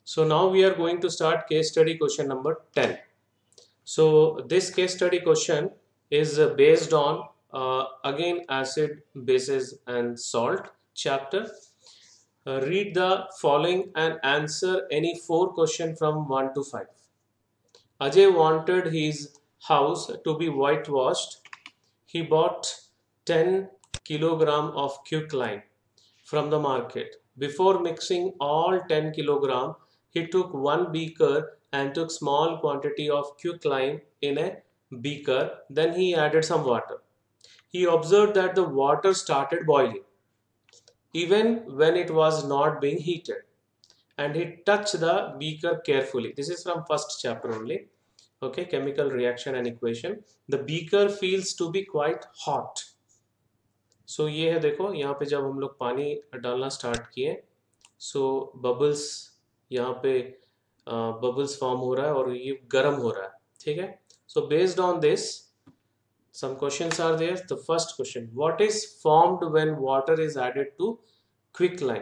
So now we are going to start case study question number 10. So this case study question is based on again acid, bases and salt chapter. Read the following and answer any 4 questions from 1 to 5. Ajay wanted his house to be whitewashed. He bought 10 kilogram of quicklime from the market. Before mixing all 10 kilogram, he took one beaker and took small quantity of quicklime in a beaker. Then he added some water. He observed that the water started boiling even when it was not being heated, and he touched the beaker carefully. This is from first chapter only. Okay, chemical reaction and equation. The beaker feels to be quite hot. सो ये है, देखो यहाँ पे जब हम लोग पानी डालना स्टार्ट किए, सो बबल्स यहाँ पे बबल्स फॉर्म हो रहा है और ये गर्म हो रहा है. ठीक है. So based on this some questions are there. The first question, what is formed when water is added to quicklime?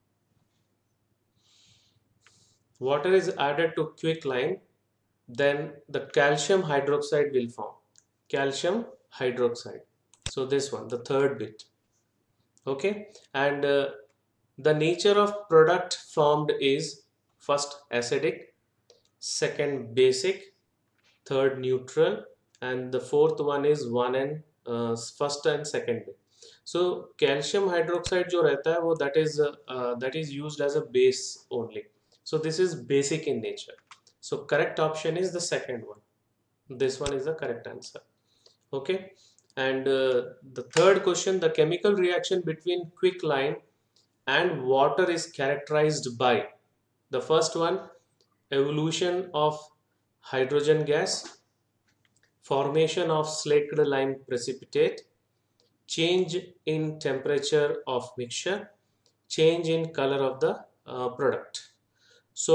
Water is added to quicklime, then the calcium hydroxide will form. Calcium hydroxide. So this one, the third bit. Okay, and the nature of product formed is first acidic, second basic, third neutral, and the fourth one is one and first and second bit. So calcium hydroxide जो रहता है वो that is used as a base only. So this is basic in nature. So correct option is the second one. This one is the correct answer. Okay. And the third question, the chemical reaction between quicklime and water is characterized by the first one, evolution of hydrogen gas, formation of slaked lime precipitate, change in temperature of mixture, change in color of the product. So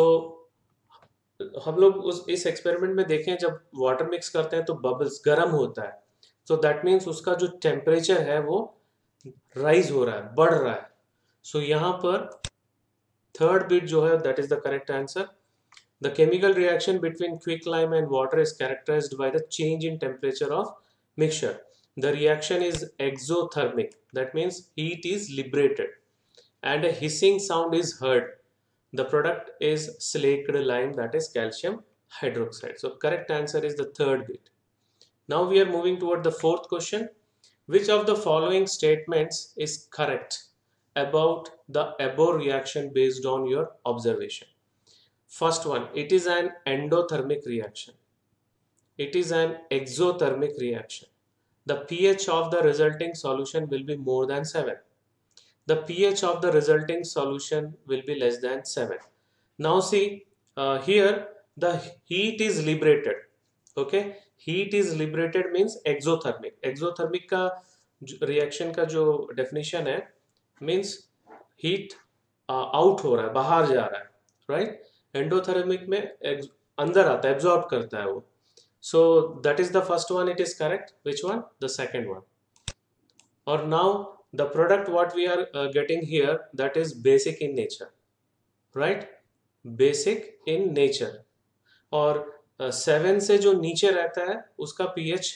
हम लोग इस experiment में देखें, जब water mix करते हैं तो bubbles गर्म होता है. सो दैट मीन्स उसका जो टेम्परेचर है वो राइज हो रहा है, बढ़ रहा है. सो यहाँ पर थर्ड बिट जो है that is the correct answer. The chemical reaction between quicklime and water is characterized by the change in temperature of mixture. The reaction is exothermic, that means heat is liberated and a hissing sound is heard. The product is slaked lime, that is calcium hydroxide. So correct answer is the third bit. Now we are moving toward the fourth question. Which of the following statements is correct about the above reaction based on your observation? First one, it is an endothermic reaction. It is an exothermic reaction. The pH of the resulting solution will be more than 7. The pH of the resulting solution will be less than 7. Now see, here the heat is liberated. Okay, heat is liberated means exothermic. Exothermic का reaction का जो definition है means heat out हो रहा है, बाहर जा रहा है, right? एंडोथर्मिक में अंदर आता है, एब्जॉर्ब करता है वो. So that is the first one, it is correct. Which one? The second one. और now the product what we are getting here that is basic in nature, right? Basic in nature. और 7 से जो नीचे रहता है उसका pH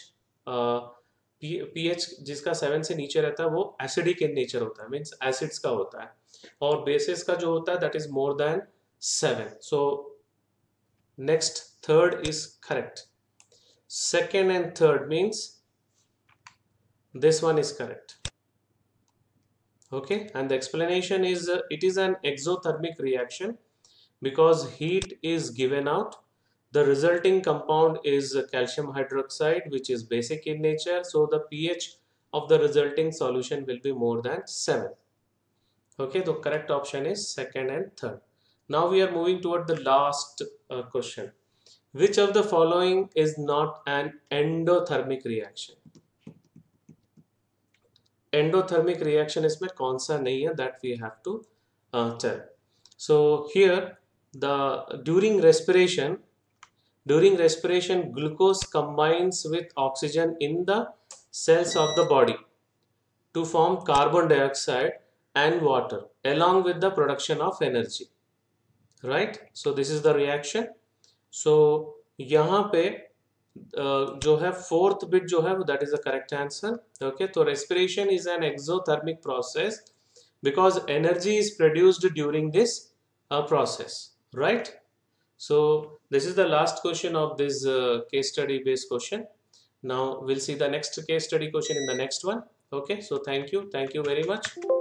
जिसका 7 से नीचे रहता है वो एसिडिक इन नेचर होता है, मीन्स एसिड्स का होता है. और बेसिस का जो होता है that is more than 7. So next third is correct. Second and third means this one is correct. Okay, and the explanation is it is an exothermic reaction because heat is given out. The resulting compound is calcium hydroxide, which is basic in nature. So the pH of the resulting solution will be more than 7. Okay, the correct option is second and third. Now we are moving toward the last question. Which of the following is not an endothermic reaction? Endothermic reaction इसमें कौन सा नहीं है, that we have to tell. So here during respiration glucose combines with oxygen in the cells of the body to form carbon dioxide and water along with the production of energy. right? So this is the reaction. So यहाँ पे जो है fourth bit जो है that is the correct answer. Okay, तो respiration is an exothermic process because energy is produced during this process, right? So this is the last question of this case study based question. Now we'll see the next case study question in the next one. Okay, so thank you very much.